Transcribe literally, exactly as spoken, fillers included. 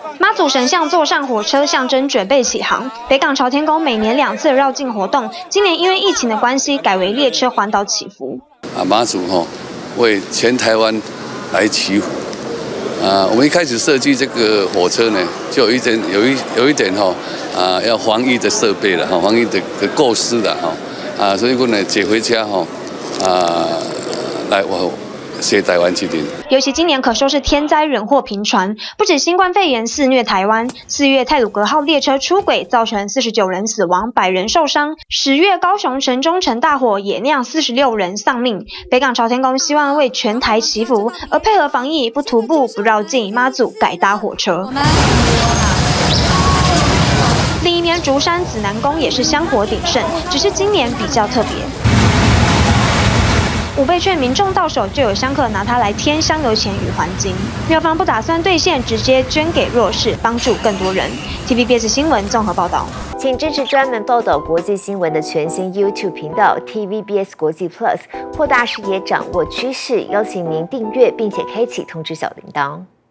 妈祖神像坐上火车，象征准备起航。北港朝天宫每年两次绕境活动，今年因为疫情的关系，改为列车环岛祈福。 啊，妈祖吼、哦、为全台湾来祈福。啊，我们一开始设计这个火车呢，就有一点有一有一点吼、哦、啊，要防疫的设备了哈，防疫的的构思的哈啊，所以我呢接回家哈啊来我。谢台湾之林， 尤其今年可说是天灾人祸频传，不止新冠肺炎肆虐台湾，四月太鲁阁号列车出轨，造成四十九人死亡，百人受伤；十月高雄城中城大火也酿四十六人丧命。北港朝天宫希望为全台祈福，而配合防疫，不徒步不绕境，妈祖改搭火车。另一边竹山紫南宫也是香火鼎盛，只是今年比较特别。五倍券民众到手就有香客拿它来添香油钱与还金，庙方不打算兑现，直接捐给弱势，帮助更多人。T V B S 新闻综合报道， 请支持专门报道国际新闻的全新 YouTube 频道 T V B S 国际 Plus， 扩大视野，掌握趋势。邀请您订阅并且开启通知小铃铛。